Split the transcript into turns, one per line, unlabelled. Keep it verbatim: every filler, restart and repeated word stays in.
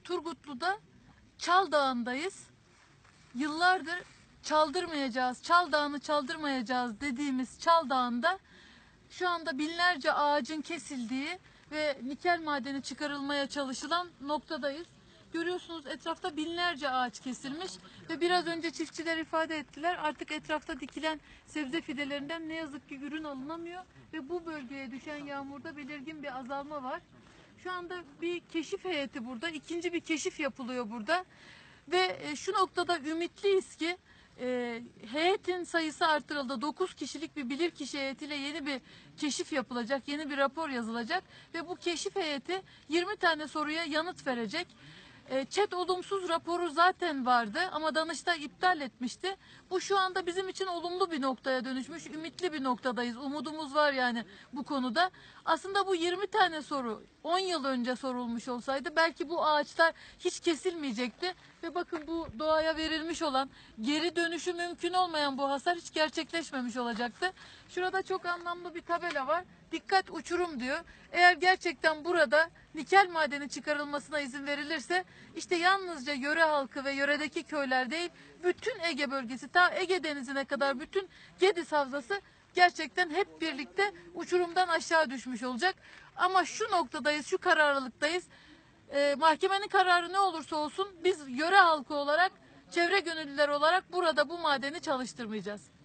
Turgutlu'da Çal Dağı'ndayız. Yıllardır çaldırmayacağız, Çal Dağı'nı çaldırmayacağız dediğimiz Çal Dağı'nda şu anda binlerce ağacın kesildiği ve nikel madeni çıkarılmaya çalışılan noktadayız. Görüyorsunuz etrafta binlerce ağaç kesilmiş ve biraz önce çiftçiler ifade ettiler. Artık etrafta dikilen sebze fidelerinden ne yazık ki ürün alınamıyor ve bu bölgeye düşen yağmurda belirgin bir azalma var. Şu anda bir keşif heyeti burada, ikinci bir keşif yapılıyor burada ve şu noktada ümitliyiz ki e, heyetin sayısı artırıldı. dokuz kişilik bir bilirkişi heyetiyle yeni bir keşif yapılacak, yeni bir rapor yazılacak ve bu keşif heyeti yirmi tane soruya yanıt verecek. ÇED olumsuz raporu zaten vardı ama Danıştay iptal etmişti. Bu şu anda bizim için olumlu bir noktaya dönüşmüş, ümitli bir noktadayız. Umudumuz var yani bu konuda. Aslında bu yirmi tane soru on yıl önce sorulmuş olsaydı belki bu ağaçlar hiç kesilmeyecekti. Ve bakın bu doğaya verilmiş olan, geri dönüşü mümkün olmayan bu hasar hiç gerçekleşmemiş olacaktı. Şurada çok anlamlı bir tabela var. Dikkat uçurum diyor. Eğer gerçekten burada nikel madeni çıkarılmasına izin verilirse işte yalnızca yöre halkı ve yöredeki köyler değil, bütün Ege bölgesi ta Ege Denizi'ne kadar bütün Gediz Havzası gerçekten hep birlikte uçurumdan aşağı düşmüş olacak. Ama şu noktadayız, şu kararlılıktayız. Ee, mahkemenin kararı ne olursa olsun biz yöre halkı olarak, çevre gönüllüler olarak burada bu madeni çalıştırmayacağız.